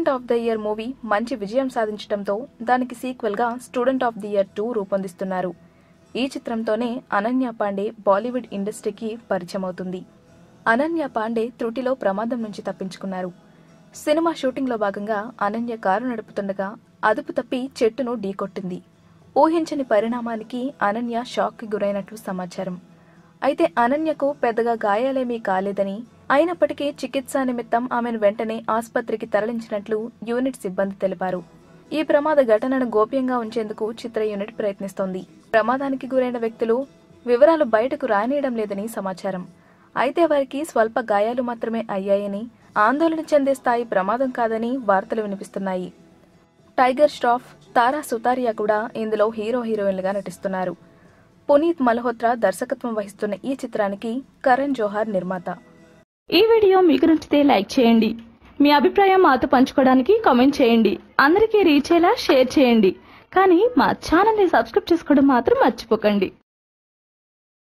Student of the year movie మంచి విజయం సాధించడంతో దానికి సీక్వెల్గా స్టూడెంట్ ఆఫ్ ది ఇయర్ 2 రూపొందిస్తున్నారు. ఈ చిత్రంతోనే అనన్య పాండే బాలీవుడ్ ఇండస్ట్రీకి పరిచయం అవుతుంది. అనన్య పాండే త్రుటిలో ప్రమాదం నుంచి తప్పించుకున్నారు. సినిమా షూటింగ్లో భాగంగా అనన్య కారు నడుపుతుండగా అదుపు తప్పి చెట్టును ఢీకొట్టింది. ఊహించని పరిణామానికి అనన్య షాక్కి గురైనట్లు సమాచారం. అయితే అనన్యకు పెద్దగా గాయాలేమీ కాలేదని, అయినప్పటికీ చికిత్స నిమిత్తం ఆమెను వెంటనే ఆసుపత్రికి తరలించినట్లు యూనిట్ సిబ్బంది తెలిపారు. ఈ ప్రమాద ఘటనను గోప్యంగా ఉంచేందుకు చిత్ర యూనిట్ ప్రయత్నిస్తోంది. ప్రమాదానికి గురైన వ్యక్తులు వివరాలు బయటకు రానియడం లేదని సమాచారం. అయితే వారికి స్వల్ప గాయాలు మాత్రమే అయ్యాయని, ఆందోళన చెందే స్థాయి ప్రమాదం కాదని వార్తలు వినిపిస్తున్నాయి. టైగర్ ష్రాఫ్, తారా సుతారియా కూడా ఇందులో హీరోయిన్లుగా నటిస్తున్నారు. పునీత్ మల్హోత్రా దర్శకత్వం వహిస్తున్న ఈ చిత్రానికి కరణ్ జోహార్ నిర్మాత. ఈ వీడియో మీకు నచ్చితే లైక్ చేయండి. మీ అభిప్రాయం మాతో పంచుకోవడానికి కామెంట్ చేయండి. అందరికీ రీచ్ అయ్యేలా షేర్ చేయండి. కానీ మా ఛానల్ని సబ్స్క్రైబ్ చేసుకోవడం మాత్రం మర్చిపోకండి.